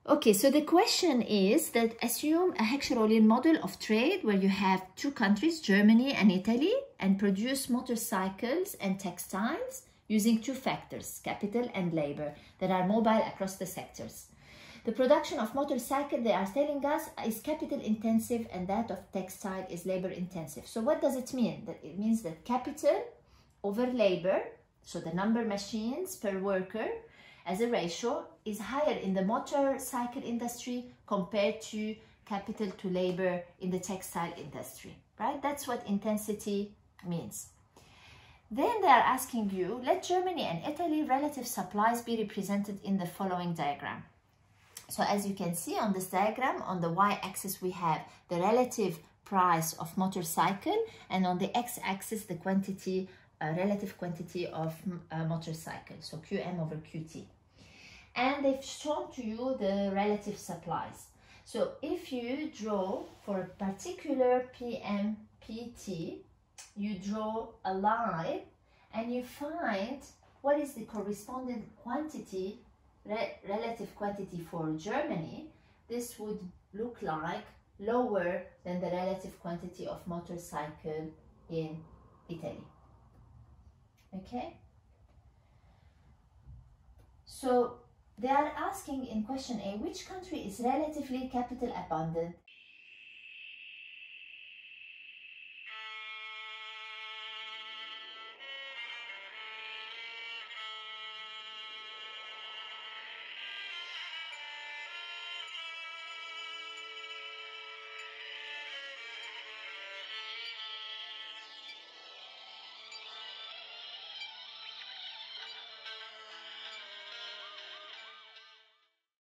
Okay, so the question is that assume a Herschelian model of trade where you have two countries, Germany and Italy, and produce motorcycles and textiles using two factors, capital and labor, that are mobile across the sectors. The production of motorcycle, they are telling us, is capital intensive, and that of textile is labor intensive. So what does it mean? That it means that capital over labor, so the number of machines per worker as a ratio, is higher in the motorcycle industry compared to capital to labor in the textile industry, right? That's what intensity means. Then they are asking you, let Germany and Italy relative supplies be represented in the following diagram. So as you can see on this diagram, on the y-axis we have the relative price of motorcycle, and on the x-axis the quantity, relative quantity of motorcycle, so QM over QT. And they've shown to you the relative supplies. So if you draw for a particular PMPT, you draw a line and you find what is the corresponding quantity, relative quantity for Germany. This would look like lower than the relative quantity of motorcycle in Italy. Okay? So they are asking in question A, which country is relatively capital abundant